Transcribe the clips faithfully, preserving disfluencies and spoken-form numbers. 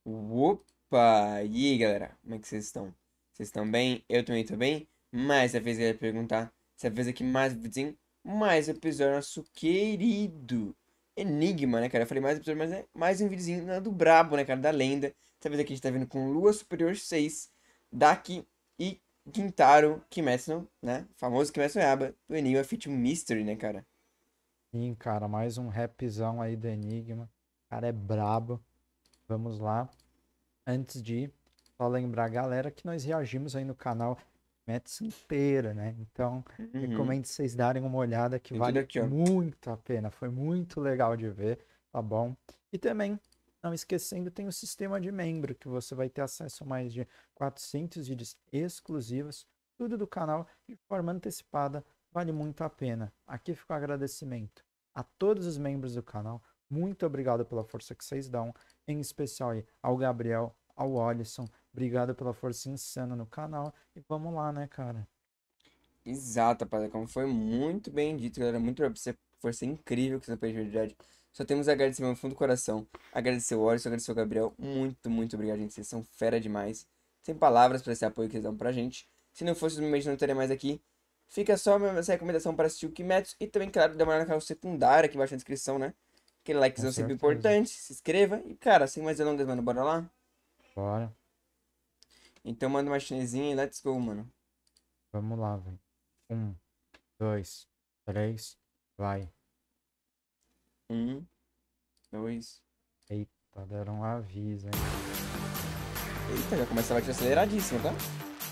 Opa! E aí, galera? Como é que vocês estão? Vocês estão bem? Eu também tô bem. Mas dessa vez eu ia perguntar. Dessa vez aqui mais um videozinho, mais um episódio do nosso querido Enigma, né, cara? Eu falei mais um episódio, mas é mais um videozinho né, do brabo, né, cara? Da lenda. Dessa vez aqui a gente tá vindo com Lua Superior seis, Daki e Quintaro Kimetsu, né? Famoso Kimetsu no Yaiba, do Enigma Feat. Mystery, né, cara? Sim, cara, mais um rapzão aí do Enigma. O cara é brabo. Vamos lá. Antes de ir, só lembrar a galera que nós reagimos aí no canal Metsu inteira, né? Então, Uhum. recomendo vocês darem uma olhada que Tem tudo vale aqui, ó. muito a pena. Foi muito legal de ver, tá bom? E também, não esquecendo, tem o sistema de membro, que você vai ter acesso a mais de quatrocentos vídeos exclusivos, tudo do canal de forma antecipada. Vale muito a pena. Aqui fica o agradecimento a todos os membros do canal. Muito obrigado pela força que vocês dão, em especial aí ao Gabriel, ao Olisson. Obrigado pela força insana no canal. E vamos lá, né, cara? Exato, rapaziada. Como foi muito bem dito, galera. Muito obrigado por você, força incrível que você fez de verdade. Só temos a agradecer no fundo do coração. Agradecer o Oris, agradecer o Gabriel. Muito, muito obrigado, gente. Vocês são fera demais. Sem palavras para esse apoio que vocês dão pra gente. Se não fosse os memes, não estaria mais aqui. Fica só essa recomendação para assistir o Kimetsu. E também, claro, dá uma olhada no canal secundário aqui embaixo na descrição, né? Aquele Com likezão sempre certeza. importante. Se inscreva. E, cara, sem mais delongas, mano, bora lá? Bora. Então manda uma chinesinha e let's go, mano. Vamos lá, velho. Um, dois, três, vai. Um, dois. Eita, deram um aviso, hein? Eita, já começa a bater aceleradíssimo, tá?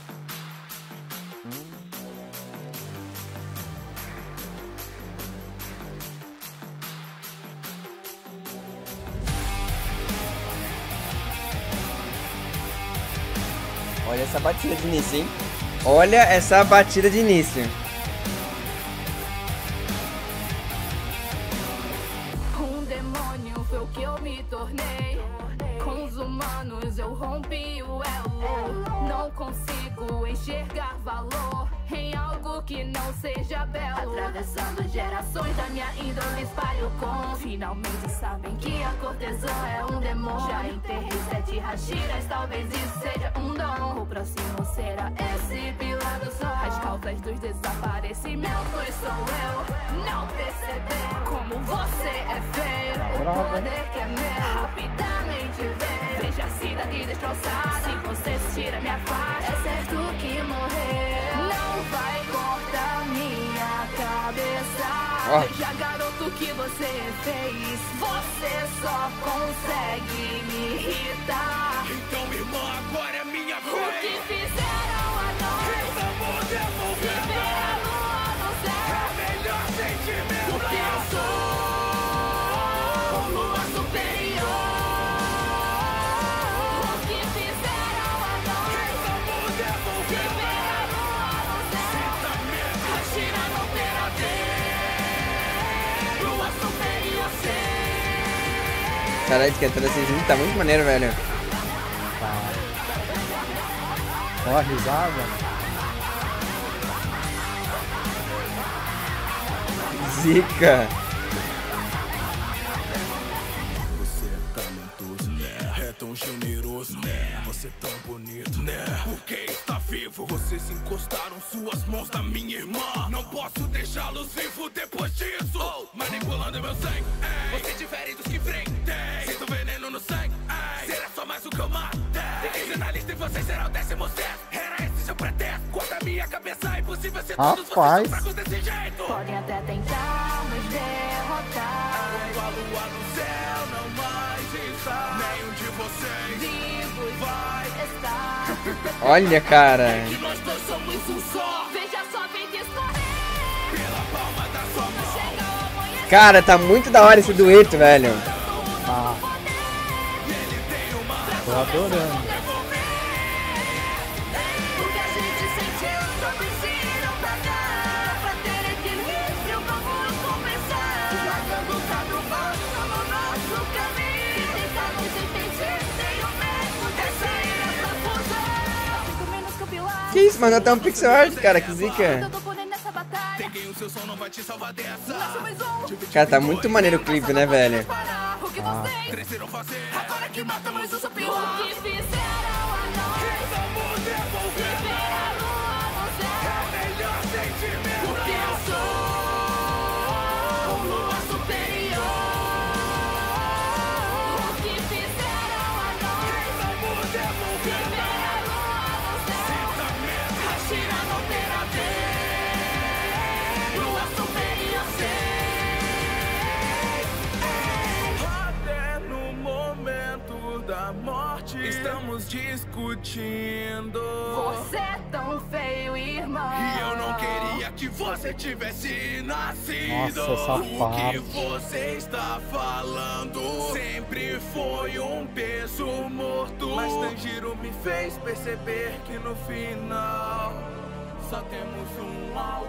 Olha essa batida de início, hein? Olha essa batida de início. Um demônio foi o que eu me tornei. Com os humanos eu rompi o elo. Não consigo enxergar valor em algo que não seja belo. Atravessando gerações da minha índole espalho com. Finalmente sabem que a cortesã é um demônio. Já enterrei sete Hashiras, talvez isso seja um dom. O próximo será esse pilar do sol. As causas dos desaparecimentos sou eu. Não perceber como você é feio. O poder que é meu rapidamente vem. Veja a cidade destroçada. Se você se tira minha faixa, é certo que morrer não vai cortar minha cabeça. Ó. Veja, garoto, que você fez. Você só consegue me irritar. Então, irmã, agora é minha O que vez. fizeram a nós? Vamos Viver devolver a lua no céu. é melhor sentimento. Porque eu sou lua superior. O que fizeram a nós? Vamos devolver Viver a lua no céu. A China não terá ter. Lua superior ser. Caralho, esse cantor assim tá muito maneiro, velho. Ó a risada. Zica. Você é talentoso, né? É tão generoso, né? Você é tão bonito, né? Porque está vivo. Vocês encostaram suas mãos na minha irmã. Não posso deixá-los vivos depois disso. Oh, manipulando meu sangue. Ei. Você difere dos que enfrentei. Sinto veneno no sangue. Ei. Será só mais um que eu matei. Fiquei na lista e você será o décimo sexto. Era esse seu pretexto. Corta minha cabeça. É impossível ser todos vocês Rapaz. são fracos desse jeito. Podem até tentar nos derrotar. Quando a lua no céu não mais está, nenhum de vocês Vivos vai. estar. Olha, cara. Que nós dois somos um só. Veja só, vem discorrer. Pela palma da sua mão. Chega o amanhecer. Cara, tá muito da hora esse dueto, velho. Ah, tô adorando. O que a gente sentiu, todos viram pra cá. Pra ter equilíbrio, vamos começar. Jogando cada passo no nosso caminho. E tentamos impedir nenhum medo de sair dessa fusão. Cinco menos que o pilar. Que isso, mano? Tá um pixel art, cara. Que Eu zica. tô por nessa batalha. Peguei o seu som, não vai te salvar dessa. Nós somos um. Cara, tá muito maneiro o clipe, né, velho? Parar. O que Ah. você esqueceram fazer. Agora que matamos o superior, O que fizeram a nós? estamos devolvendo. Ver a lua no céu. É o melhor sentimento. Porque eu sou lua superior. O que fizeram a nós? Estamos devolvendo. Ver a lua no céu. A China não terá vez. Lua superior Até no momento da morte estamos discutindo. Você é tão feio, irmão. E eu não queria que você tivesse nascido. Nossa, essa O que parte. você está falando sempre foi um peso morto. Mas Tanjiro me fez perceber que no final só temos um ao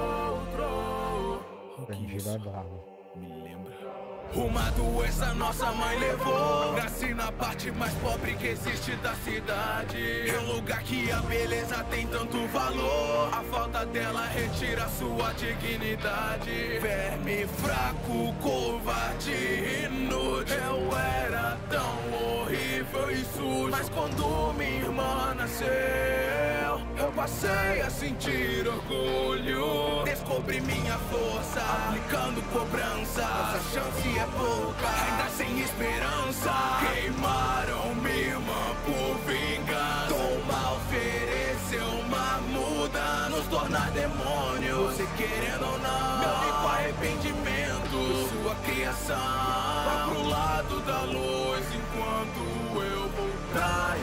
outro. Tanjiro é bravo. Me lembra. Uma doença nossa mãe levou. Nasci na parte mais pobre que existe da cidade. É um lugar que a beleza tem tanto valor. A falta dela retira sua dignidade. Verme fraco, covarde, inútil. Eu era tão horrível e sujo. Mas quando minha irmã nasceu, eu passei a sentir orgulho. Descobri minha força, aplicando cobrança. Nossa chance é pouca, ainda sem esperança. Queimaram minha irmã por vingança. Toma ofereceu uma muda, nos tornar demônios. Você querendo ou não, meu único arrependimento. Sua criação, vá pro lado da luz enquanto eu vou pra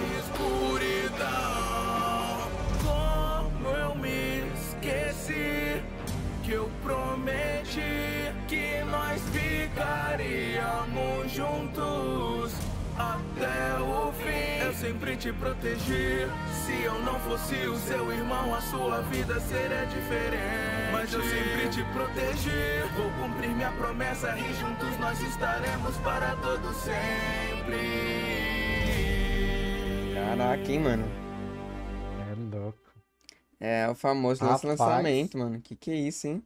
escuridão. Como eu me esqueci que eu prometi que nós ficaríamos juntos até o fim. Eu sempre te protegi. Se eu não fosse o seu irmão, a sua vida seria diferente. Mas eu sempre te protegi. Vou cumprir minha promessa e juntos nós estaremos para todo sempre. Caraca, hein, mano. É louco. É o famoso nosso Rapaz. lançamento, mano. Que que é isso, hein?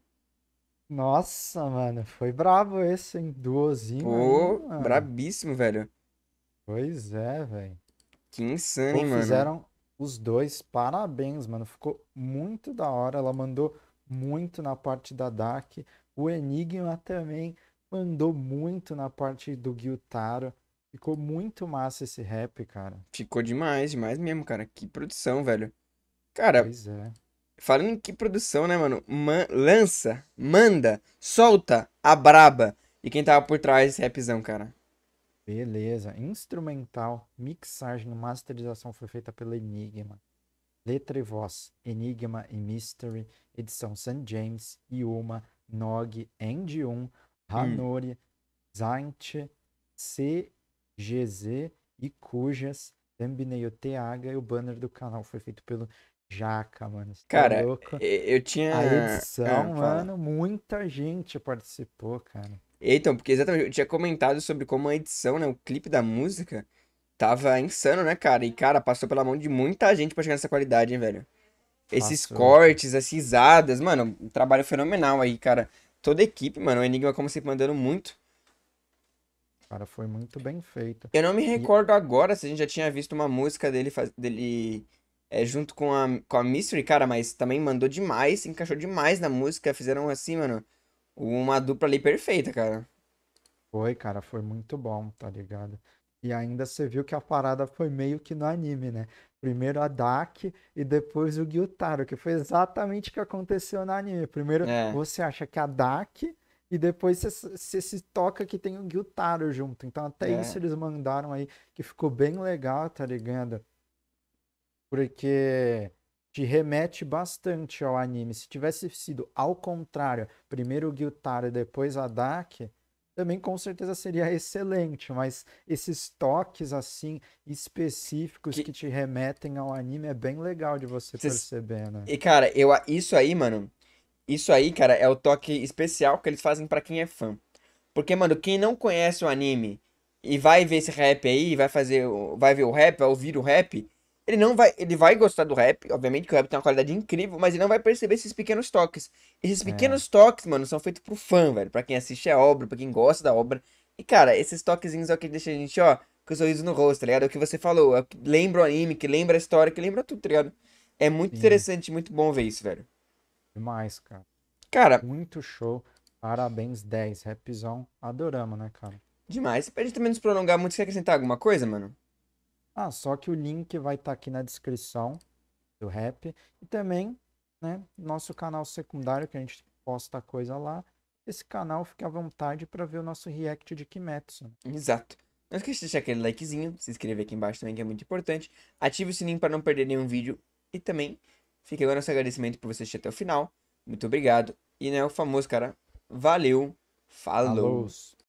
Nossa, mano, foi brabo esse, hein? Duozinho Pô, aí, mano. brabíssimo, velho. Pois é, velho. Que insano, Pô, hein, mano. fizeram os dois, parabéns, mano. Ficou muito da hora. Ela mandou muito na parte da D A C. O Enigma também mandou muito na parte do Gyutaro. Ficou muito massa esse rap, cara. Ficou demais, demais mesmo, cara. Que produção, velho. Cara, Pois é. falando em que produção, né, mano? Man- lança, manda, solta a braba. E quem tava por trás desse rapzão, cara? Beleza. Instrumental, mixagem e masterização foi feita pela Enigma. Letra e voz, Enigma e Mystery. Edição San James, Yuma, Nog, End um, Hanori, Zaint, C G Z e Cujas. Thumbnail T H e o banner do canal foi feito pelo Jaca, mano. Você tá Cara, louco? e- eu tinha. A Ah, edição, fala. mano, muita gente participou, cara. Então, porque exatamente, eu tinha comentado sobre como a edição, né, o clipe da música, tava insano, né, cara? E, cara, passou pela mão de muita gente pra chegar nessa qualidade, hein, velho? Esses Passou. cortes, as risadas, mano, um trabalho fenomenal aí, cara. Toda a equipe, mano, o Enigma, como sempre, mandando muito. Cara, foi muito bem feito. Eu não me recordo agora se a gente já tinha visto uma música dele, faz- dele é, junto com a, com a Mystery, cara, mas também mandou demais, encaixou demais na música, fizeram assim, mano, uma dupla ali perfeita, cara. Foi, cara, foi muito bom, tá ligado? E ainda você viu que a parada foi meio que no anime, né? Primeiro a D A C e depois o Gyutaro, que foi exatamente o que aconteceu no anime. Primeiro É. você acha que é a D A C e depois você, você se toca que tem o Gyutaro junto. Então até É. isso eles mandaram aí, que ficou bem legal, tá ligado? Porque te remete bastante ao anime. Se tivesse sido ao contrário, primeiro o Gyutaro e depois a D A C, também com certeza seria excelente, mas esses toques assim específicos Que- que te remetem ao anime é bem legal de você Cês- perceber, né? E, cara, eu, a- isso aí, mano, isso aí, cara, é o toque especial que eles fazem pra quem é fã. Porque, mano, quem não conhece o anime e vai ver esse rap aí, vai fazer, o- vai ver o rap, vai ouvir o rap, ele não vai, ele vai gostar do rap, obviamente que o rap tem uma qualidade incrível, mas ele não vai perceber esses pequenos toques. Esses É. pequenos toques, mano, são feitos pro fã, velho, pra quem assiste a obra, pra quem gosta da obra. E, cara, esses toquezinhos é o que deixa a gente, ó, com o sorriso no rosto, tá ligado? É o que você falou, é o que lembra o anime, que lembra a história, que lembra tudo, tá ligado? É muito Sim, interessante, muito bom ver isso, velho. demais, cara. Cara, Muito show. Parabéns, dez. Rapzão. Adoramos, né, cara? demais. Pra gente também nos prolongar muito, você quer acrescentar alguma coisa, mano? Ah, só que o link vai estar aqui na descrição do rap. E também, né, nosso canal secundário, que a gente posta coisa lá. Esse canal fica à vontade para ver o nosso react de Kimetsu. Exato. Não esqueça de deixar aquele likezinho, se inscrever aqui embaixo também, que é muito importante. Ative o sininho para não perder nenhum vídeo. E também, fica agora nosso agradecimento por você assistir até o final. Muito obrigado. E, né, o famoso, cara, valeu, Alô! falou.